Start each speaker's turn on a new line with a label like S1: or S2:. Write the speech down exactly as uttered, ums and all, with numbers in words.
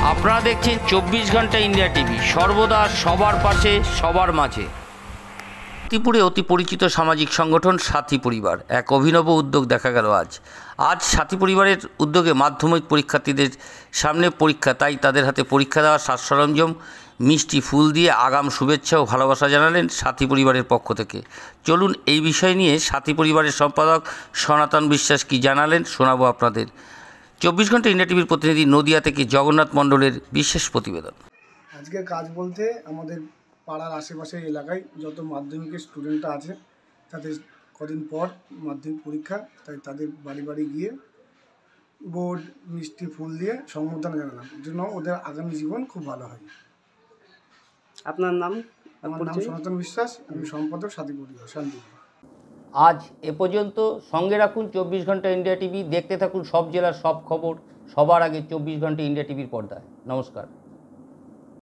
S1: আপনারা দেখছেন চব্বিশ ঘন্টা ইন্ডিয়া টিভি, সর্বদা সবার পাশে সবার মাঝে। ত্রিপুরে অতি পরিচিত সামাজিক সংগঠন সাথী পরিবার এক অভিনব উদ্যোগ দেখা গেল আজ আজ সাথী পরিবারের উদ্যোগে মাধ্যমিক পরীক্ষার্থীদের সামনে পরীক্ষা, তাই তাদের হাতে পরীক্ষা দেওয়া সাজ সরঞ্জাম, মিষ্টি ফুল দিয়ে আগাম শুভেচ্ছা ও ভালোবাসা জানালেন সাথী পরিবারের পক্ষ থেকে। চলুন এই বিষয় নিয়ে সাথী পরিবারের সম্পাদক সনাতন বিশ্বাস কি জানালেন শোনাবো আপনাদের। চব্বিশ ঘন্টা ইন্ডিয়া টিভির প্রতিনিধি নদিয়া থেকে জগন্নাথ মণ্ডলের বিশেষ প্রতিবেদন।
S2: আজকের কাজ বলতে আমাদের পাড়ার আশেপাশের এলাকায় যত মাধ্যমিকের স্টুডেন্টরা আছে তাদের কদিন পর মাধ্যমিক পরীক্ষা, তাই তাদের বাড়ি বাড়ি গিয়ে বোর্ড মিষ্টি ফুল দিয়ে সম্বর্ধনা জানালাম, জন্য ওদের আগামী জীবন খুব ভালো হয়।
S3: আপনার নাম?
S2: আমার নাম সনাতন বিশ্বাস, আমি সম্পাদক সাথী পরিবার শান্তিপুর।
S1: আজ এ পর্যন্ত। সঙ্গে রাখুন চব্বিশ ঘন্টা ইন্ডিয়া টিভি, দেখতে থাকুন সব জেলার সব খবর সবার আগে চব্বিশ ঘন্টা ইন্ডিয়া টিভির পর্দায়। নমস্কার।